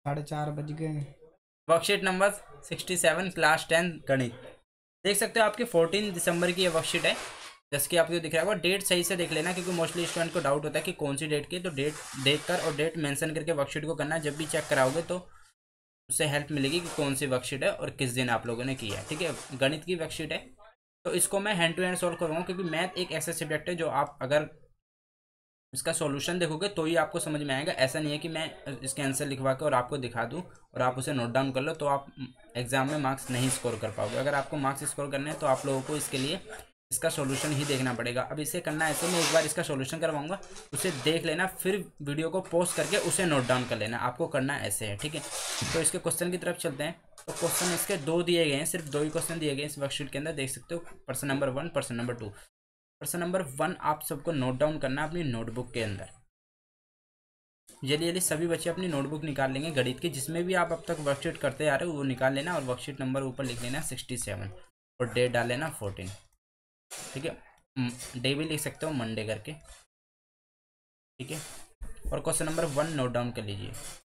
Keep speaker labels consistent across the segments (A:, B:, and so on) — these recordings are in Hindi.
A: 4:30 बज गए।
B: वर्कशीट नंबर 67 क्लास 10 गणित। देख सकते हो आपकी 14 दिसंबर की ये वर्कशीट है। जैसे कि आपको दिख रहा होगा, डेट सही से देख लेना क्योंकि मोस्टली स्टूडेंट को डाउट होता है कि कौन सी डेट की, तो डेट देख कर और डेट मेंशन करके वर्कशीट को करना है। जब भी चेक कराओगे तो उससे हेल्प मिलेगी कि कौन सी वर्कशीट है और किस दिन आप लोगों ने की है। ठीक है, गणित की वर्कशीट है तो इसको मैं हैंड टू हैंड सॉल्व करूँगा क्योंकि मैथ एक ऐसा सब्जेक्ट है जो आप अगर इसका सॉल्यूशन देखोगे तो ही आपको समझ में आएगा। ऐसा नहीं है कि मैं इसके आंसर लिखवा के और आपको दिखा दूं और आप उसे नोट डाउन कर लो तो आप एग्जाम में मार्क्स नहीं स्कोर कर पाओगे। अगर आपको मार्क्स स्कोर करने हैं तो आप लोगों को इसके लिए इसका सॉल्यूशन ही देखना पड़ेगा। अब इसे करना ऐसे, मैं एक बार इसका सॉल्यूशन करवाऊंगा, उसे देख लेना, फिर वीडियो को पॉज करके उसे नोट डाउन कर लेना। आपको करना ऐसे है, ठीक है। तो इसके क्वेश्चन की तरफ चलते हैं। तो क्वेश्चन इसके दो दिए गए हैं, सिर्फ दो ही क्वेश्चन दिए गए हैं इस वर्कशीट के अंदर, देख सकते हो। Person number 1, person number 2। Person number 1 आप सबको नोट डाउन करना है अपनी नोटबुक के अंदर। जल्दी जल्दी सभी बच्चे अपनी नोटबुक निकाल लेंगे गणित की, जिसमें भी आप अब तक वर्कशीट करते आ रहे हो वो निकाल लेना और वर्कशीट नंबर ऊपर लिख लेना 67 और डेट डाल लेना 14। ठीक है, डे भी लिख सकते हो मंडे करके। ठीक है, और क्वेश्चन नंबर 1 नोट डाउन कर लीजिए।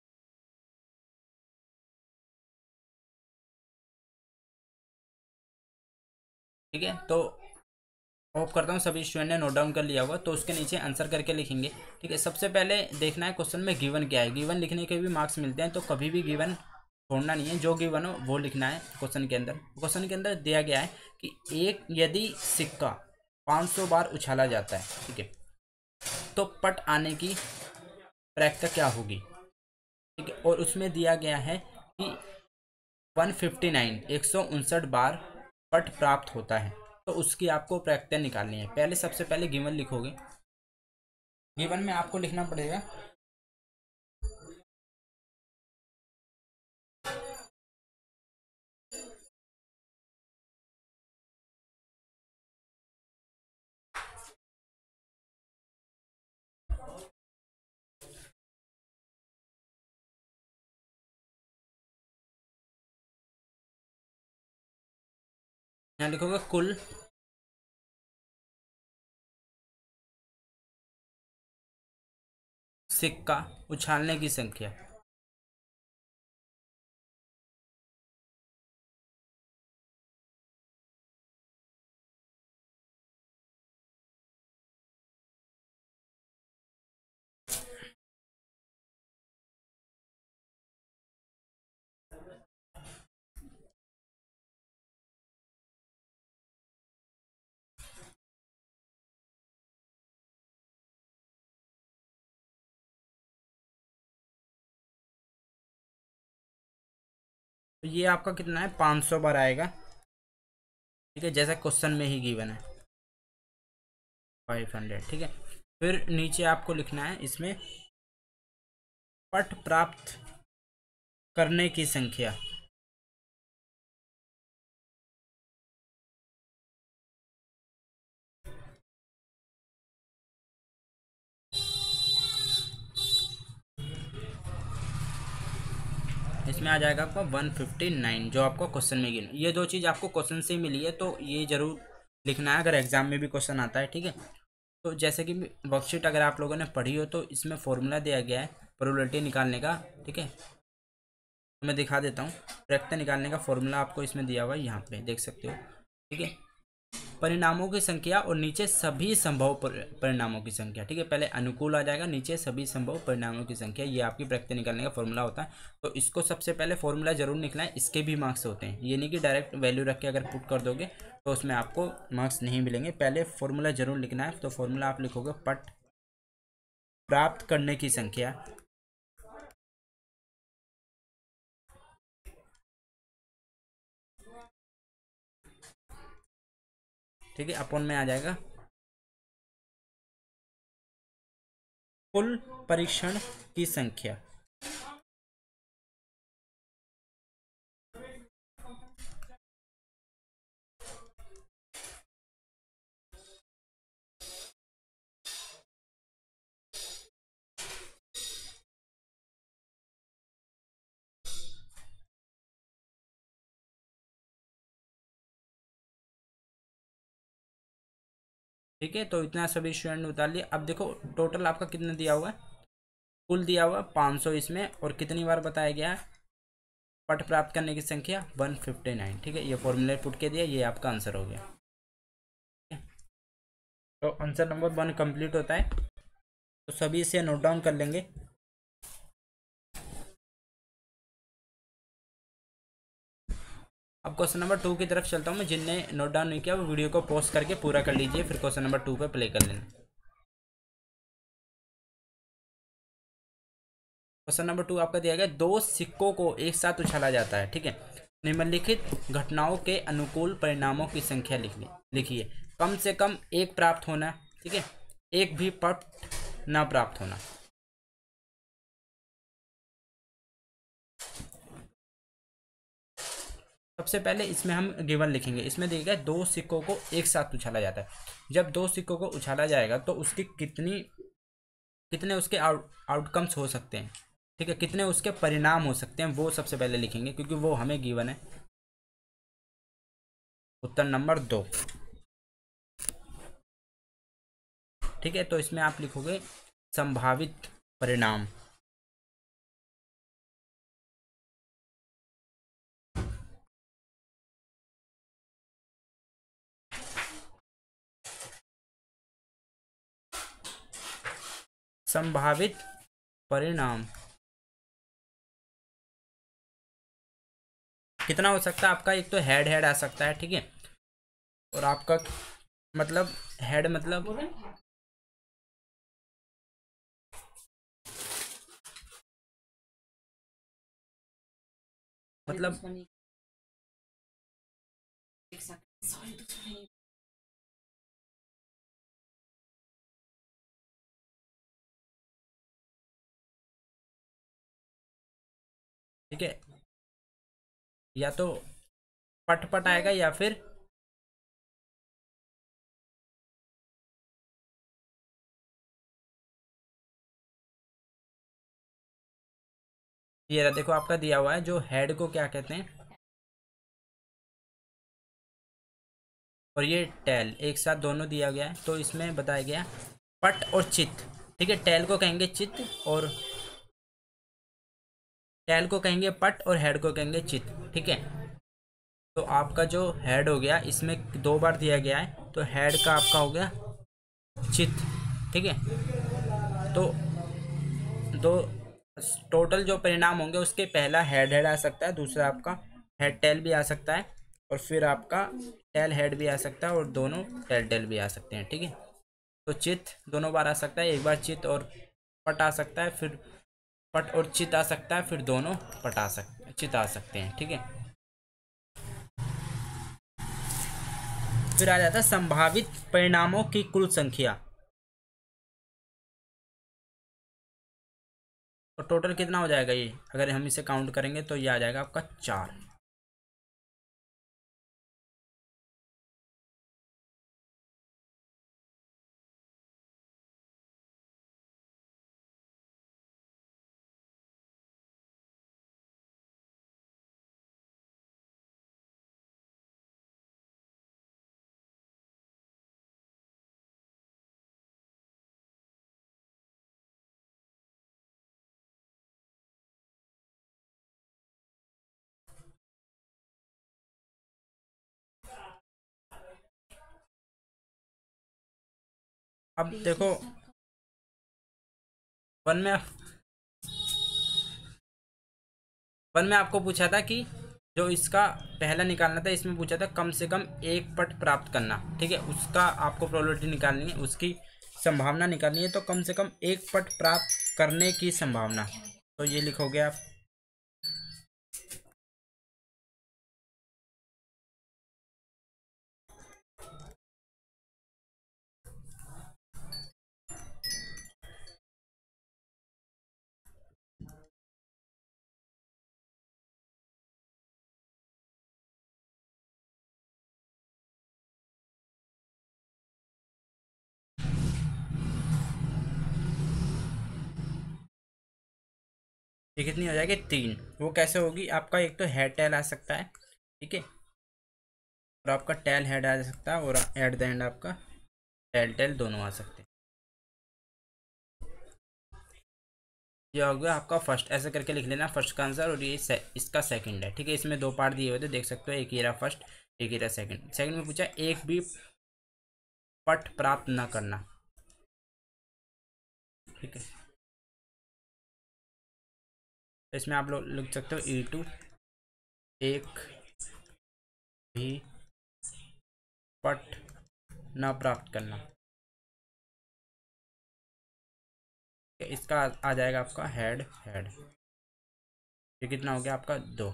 B: ठीक है, तो होप करता हूँ सभी स्टूडेंट ने नोट डाउन कर लिया होगा। तो उसके नीचे आंसर करके लिखेंगे। ठीक है, सबसे पहले देखना है क्वेश्चन में गिवन क्या है। गिवन लिखने के भी मार्क्स मिलते हैं, तो कभी भी गिवन छोड़ना नहीं है, जो गिवन हो वो लिखना है क्वेश्चन के अंदर। क्वेश्चन के अंदर दिया गया है कि एक यदि सिक्का 500 बार उछाला जाता है, ठीक है, तो पट आने की प्रक्रिया क्या होगी। ठीक है, और उसमें दिया गया है कि 159 159 बार पट प्राप्त होता है। तो उसकी आपको प्रक्रिया निकालनी है। पहले सबसे पहले गिवन लिखोगे। गिवन में आपको लिखना पड़ेगा यहाँ लिखोगे कुल सिक्का उछालने की संख्या। तो ये आपका कितना है, 500 बार आएगा। ठीक है, जैसा क्वेश्चन में ही गिवन है 500। ठीक है, फिर नीचे आपको लिखना है इसमें पट प्राप्त करने की संख्या। इसमें आ जाएगा आपका 159 जो आपको क्वेश्चन में गिवन। ये दो चीज़ आपको क्वेश्चन से ही मिली है तो ये जरूर लिखना है अगर एग्जाम में भी क्वेश्चन आता है। ठीक है, तो जैसे कि वर्कशीट अगर आप लोगों ने पढ़ी हो तो इसमें फॉर्मूला दिया गया है प्रोबेबिलिटी निकालने का। ठीक है, तो मैं दिखा देता हूँ। प्रत्यय निकालने का फॉर्मूला आपको इसमें दिया हुआ है, यहाँ पे देख सकते हो। ठीक है, परिणामों की संख्या और नीचे सभी संभव परिणामों की संख्या। ठीक है, पहले अनुकूल आ जाएगा, नीचे सभी संभव परिणामों की संख्या। ये आपकी प्रत्यय निकालने का फॉर्मूला होता है। तो इसको सबसे पहले फॉर्मूला जरूर निकला है, इसके भी मार्क्स होते हैं। ये नहीं कि डायरेक्ट वैल्यू रख के अगर पुट कर दोगे तो उसमें आपको मार्क्स नहीं मिलेंगे। पहले फॉर्मूला जरूर लिखना है। तो फॉर्मूला आप लिखोगे पट प्राप्त करने की संख्या। ठीक है, अपन में आ जाएगा कुल परीक्षण की संख्या। ठीक है, तो इतना सभी स्टूडेंट ने उतार लिया। अब देखो टोटल आपका कितना दिया हुआ है, कुल दिया हुआ 500 इसमें, और कितनी बार बताया गया है पट प्राप्त करने की संख्या 159। ठीक है, ये फॉर्मूला पुट के दिया, ये आपका आंसर हो गया। तो आंसर नंबर 1 कंप्लीट होता है। तो सभी इसे नोट डाउन कर लेंगे। अब क्वेश्चन नंबर 2 की तरफ चलता हूँ मैं। जिनने नोट डाउन नहीं किया वो वीडियो को पॉज करके पूरा कर लीजिए, फिर क्वेश्चन नंबर 2 पे प्ले कर लेना। क्वेश्चन नंबर 2 आपका दिया गया, दो सिक्कों को एक साथ उछाला जाता है। ठीक है, निम्नलिखित घटनाओं के अनुकूल परिणामों की संख्या लिखिए। कम से कम एक प्राप्त होना, ठीक है, एक भी पट ना प्राप्त होना। सबसे पहले इसमें हम गिवन लिखेंगे। इसमें देखिएगा दो सिक्कों को एक साथ उछाला जाता है। जब दो सिक्कों को उछाला जाएगा तो उसकी कितने उसके आउटकम्स हो सकते हैं, ठीक है, कितने उसके परिणाम हो सकते हैं, वो सबसे पहले लिखेंगे क्योंकि वो हमें गिवन है। उत्तर नंबर 2। ठीक है, तो इसमें आप लिखोगे संभावित परिणाम। संभावित परिणाम कितना हो सकता है आपका? एक तो हेड हेड आ सकता है, ठीक है, और आपका मतलब हेड मतलब ठीक है, या तो पट पट आएगा या फिर ये रहा। देखो आपका दिया हुआ है जो हेड को क्या कहते हैं, और ये टेल एक साथ दोनों दिया गया है। तो इसमें बताया गया पट और चित। ठीक है, टेल को कहेंगे चित, और टेल को कहेंगे पट, और हेड को कहेंगे चित। ठीक है, तो आपका जो हेड हो गया इसमें 2 बार दिया गया है, तो हेड का आपका हो गया चित। ठीक है, तो दो टोटल जो परिणाम होंगे उसके पहला हेड हेड आ सकता है, दूसरा आपका हेड टेल भी आ सकता है, और फिर आपका टेल हेड भी आ सकता है, और दोनों टेल टेल भी आ सकते हैं। ठीक है, तो चित दोनों बार आ सकता है, एक बार चित और पट आ सकता है, फिर पट और चित आ सकता है, फिर दोनों चित आ सकते हैं। ठीक है, फिर आ जाता है संभावित परिणामों की कुल संख्या। तो टोटल कितना हो जाएगा ये? अगर हम इसे काउंट करेंगे तो ये आ जाएगा आपका 4। अब देखो वन में वन में आपको पूछा था कि जो इसका पहला निकालना था, इसमें पूछा था कम से कम एक पट प्राप्त करना। ठीक है, उसका आपको प्रोबेबिलिटी निकालनी है, उसकी संभावना निकालनी है। तो कम से कम एक पट प्राप्त करने की संभावना, तो ये लिखोगे आप। ये कितनी हो जाएगी? 3। वो कैसे होगी? आपका एक तो हेड टेल आ सकता है, ठीक है, और आपका टेल हेड आ सकता है, और एट द एंड आपका टेल टेल दोनों आ सकते हैं। ये हो गया आपका फर्स्ट, ऐसे करके लिख लेना फर्स्ट का आंसर, और ये इसका सेकंड है। ठीक है, इसमें दो पार्ट दिए हुए थे, देख सकते हो, एक ये रहा फर्स्ट, एक ये रहा सेकंड। सेकंड में पूछा एक भी पट प्राप्त न करना। ठीक है, तो इसमें आप लोग लिख सकते हो E2 एक भी पट न प्राप्त करना। इसका आ जाएगा आपका हेड हेड। ये कितना हो गया आपका 2।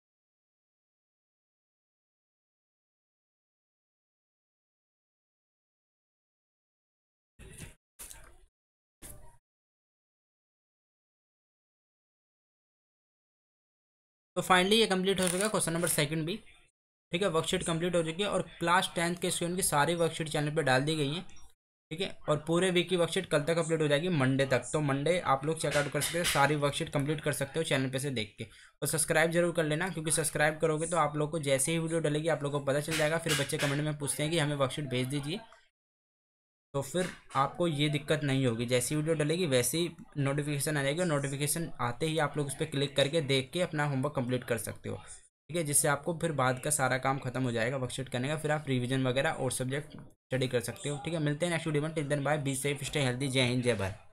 B: तो फाइनली ये कंप्लीट हो चुका है क्वेश्चन नंबर सेकंड भी। ठीक है, वर्कशीट कंप्लीट हो चुकी है, और क्लास 10th के स्टूडेंट की सारी वर्कशीट चैनल पे डाल दी गई हैं। ठीक है, और पूरे वीक की वर्कशीट कल तक अपलोड हो जाएगी, मंडे तक। तो मंडे आप लोग चेकआउट कर सकते हो, सारी वर्कशीट कंप्लीट कर सकते हो चैनल पे से देख के। और सब्सक्राइब जरूर कर लेना, क्योंकि सब्सक्राइब करोगे तो आप लोग को जैसे ही वीडियो डलेगी आप लोग को पता चल जाएगा। फिर बच्चे कमेंट में पूछते हैं कि हमें वर्कशीट भेज दीजिए, तो फिर आपको ये दिक्कत नहीं होगी। जैसी वीडियो डलेगी वैसे ही नोटिफिकेशन आ जाएगी, और नोटिफिकेशन आते ही आप लोग उस पर क्लिक करके देख के अपना होमवर्क कंप्लीट कर सकते हो। ठीक है, जिससे आपको फिर बाद का सारा काम खत्म हो जाएगा वर्कशीट करने का, फिर आप रिवीजन वगैरह और सब्जेक्ट स्टडी कर सकते हो। ठीक है, मिलते हैं नेक्स्ट वीडियो में। Till then bye, be safe, stay healthy. जय हिंद, जय भारत।